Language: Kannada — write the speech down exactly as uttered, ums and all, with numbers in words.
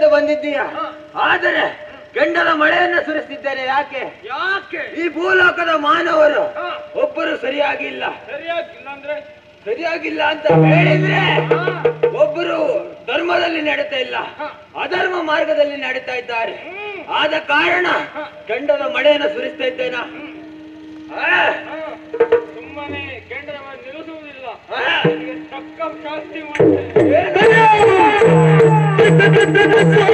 ಅಂತ ಬಂದಿದ್ದೀಯ, ಆದರೆ ಗಂಡದ ಮಳೆಯನ್ನ ಸುರಿಸ್ತಿದ್ದೇನೆ. ಯಾಕೆ ಯಾಕೆ ಈ ಭೂಲೋಕದ ಮಾನವರು ಒಬ್ಬರು ಸರಿಯಾಗಿಲ್ಲ. ಸರಿಯಾಗಿಲ್ಲ ಅಂದ್ರೆ ಸರಿಯಾಗಿಲ್ಲ ಅಂತ ಹೇಳಿದ್ರೆ ಒಬ್ಬರು ಧರ್ಮದಲ್ಲಿ ನಡೀತಾ ಇಲ್ಲ, ಅಧರ್ಮ ಮಾರ್ಗದಲ್ಲಿ ನಡೀತಾ ಇದ್ದಾರೆ. ಆದ ಕಾರಣ ಗಂಡದ ಮಳೆಯನ್ನು ಸುರಿಸ್ತಾ ಇದ್ದೇನ. ಸುಮ್ಮನೆ ಗಂಡನ ಮನೆ ನಿಲ್ಲಿಸುವುದಿಲ್ಲ, ತಕ್ಕ ಶಾಸ್ತಿ ಮಾಡ್ತೇನೆ.